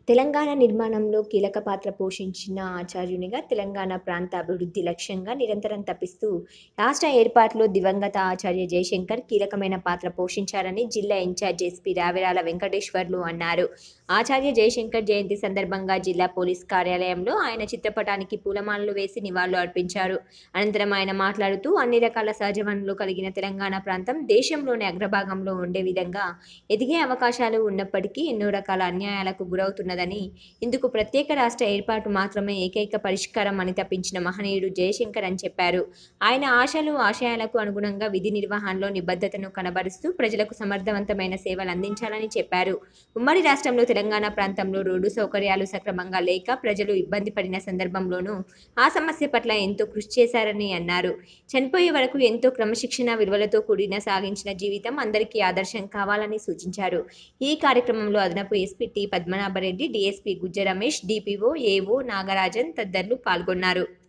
తెలంగాణ నిర్మాణంలో కీలక పాత్ర పోషించిన ఆచార్యునిగా, తెలంగాణ ప్రాంత అభివృద్ధి లక్ష్యంగా నిరంతరం తపిస్తూ, రాష్ట్ర ఏర్పాటులో దివంగత ఆచార్య జయశంకర్ కీలకమైన పాత్ర పోషించారని జిల్లా ఇన్ఛార్జ్ ఎస్పీ రావిరాల వెంకటేశ్వర్లు అన్నారు. ఆచార్య జయశంకర్ జయంతి సందర్భంగా జిల్లా పోలీస్ కార్యాలయంలో ఆయన చిత్రపటానికి పూలమాలలు వేసి నివాళులు అర్పించారు. అనంతరం ఆయన మాట్లాడుతూ, అన్ని రకాల సహజ వనరులు కలిగిన తెలంగాణ ప్రాంతం దేశంలోనే అగ్రభాగంలో ఉండే విధంగా ఎదిగే అవకాశాలు ఉన్నప్పటికీ ఎన్నో రకాల అన్యాయాలకు గురవుతున్నదని, ఇందుకు ప్రత్యేక రాష్ట్ర ఏర్పాటు మాత్రమే ఏకైక పరిష్కారం అని తప్పించిన మహనీయుడు జయశంకర్ అని చెప్పారు. ఆయన ఆశలు, ఆశయాలకు అనుగుణంగా విధి నిర్వహణలో నిబద్ధతను కనబరుస్తూ ప్రజలకు సమర్థవంతమైన సేవలు అందించాలని చెప్పారు. ఉమ్మడి రాష్ట్రంలో తెలంగాణ ప్రాంతంలో రోడ్డు సౌకర్యాలు సక్రమంగా లేక ప్రజలు ఇబ్బంది పడిన సందర్భంలోనూ ఆ సమస్య పట్ల ఎంతో కృషి చేశారని అన్నారు. చనిపోయే వరకు ఎంతో క్రమశిక్షణ, విలువలతో కూడిన సాగించిన జీవితం అందరికీ ఆదర్శం కావాలని సూచించారు. ఈ కార్యక్రమంలో అదనపు SP T. Padmanabhareddy, DSP Gujja Ramesh, DPO, AO Nagarajan తదితరులు పాల్గొన్నారు.